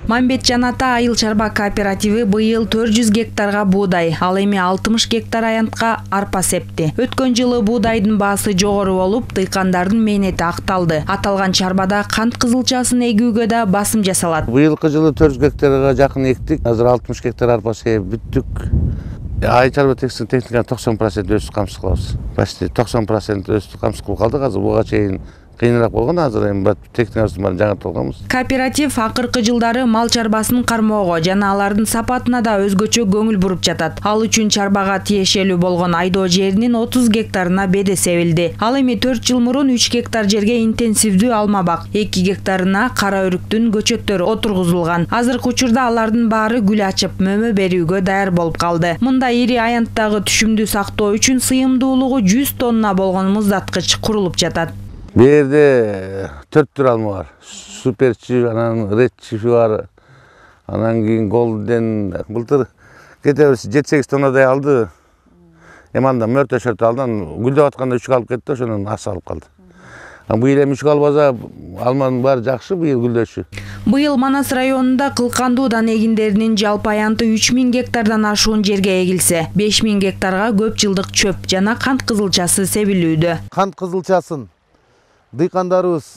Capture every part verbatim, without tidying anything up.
Мамбетжан ата айыл чарба кооперативи быйыл төрт жүз гектарга буудай, ал эми алтымыш гектар аянтка арпа септи. Өткөн жылы буудайдын баасы жогору болуп, дыйкандардын мээнети акталды. Аталган чарбада кант кызылчасын эгүүгө да басым жасалат. Быйылкы жылы төрт жүз гектарга жакын эктик. Азыр алтымыш гектар арпа септик бүттүк. Айыл чарба техниканын токсон процент өсүп камсыз кылабыз. Почти токсон процент өсүп камсыз кылып калдык. Азыр буга чейин кыйыныраак болгон, азыр эми техникабыздын баарын жаңыртып. Кооператив акыркы жылдары мал чарбасын кармоого жана алардын сапатына да өзгөчө көңүл буруп жатат. Ал үчүн чарбага тиешелүү болгон айдоо жеринин отуз гектарына беде себилди. Ал эми төрт жыл мурун үч гектар жерге интенсивдүү алма бак, эки гектарына кара өрүктүн көчөттөрү отургузулган. Азыркы учурда алардын баары гүл ачып, мөмө берүүгө даяр болуп калды. Мында ири аянттагы түшүмдү сактоо үчүн сыйымдуулугу жүз тонна болгон муздаткыч курулуп жатат. Бу жерде төрт түр алма бар. Суперчи, анан редчи бар. Анан кийин голден былтыр кетебиз жети сегиз тоннадай алды. Эми андан мөртө шөртө алды. Гүлдөп атканда үчкө алып кетти, ошондон аз алып калды. Быйыл эми үчкө албаса алманын баары жакшы, быйыл гүлдөшү. Быйыл Манас районунда кылкандуу дан эгиндеринин жалпы аянты үч миң гектардан ашуун жерге эгилсе, беш миң гектарга көп жылдык чөп жана кант кызылчасы себилүүдө. Кант кызылчасын дыйкандарыбыз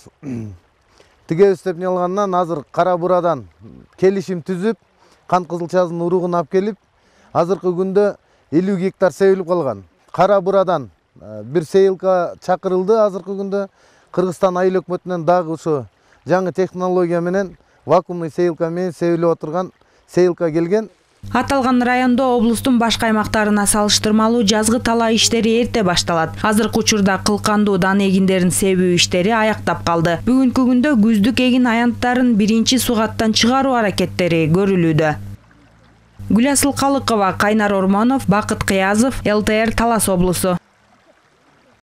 тигебиз деп алгандан азыр кара бурадан келишим түзүп, кант кызылчасынын уругун алып келип, азыркы күндө элүү гектар себилип калган. Кара бурадан бир сейилка чакырылды азыркы күндө. Кыргызстан айыл өкмөтүнөн дагы ошо жаңы технология менен вакуумный сейилка менен себилип отурган сейилка келген. Аталган райондо облустун башка аймактарына салыштырмалуу жазгы талаа иштери эрте башталат. Азыркы учурда кылкандуу дан эгиндерин себүү иштери аяктап калды. Бүгүнкү күндө күздүк эгин аянттарын биринчи сугаттан чыгаруу аракеттери көрүлүүдө. Гүласыл Калыкова, Кайнар Ормонов, Бакыт Кыязов, эл тэ эр Талас облусу.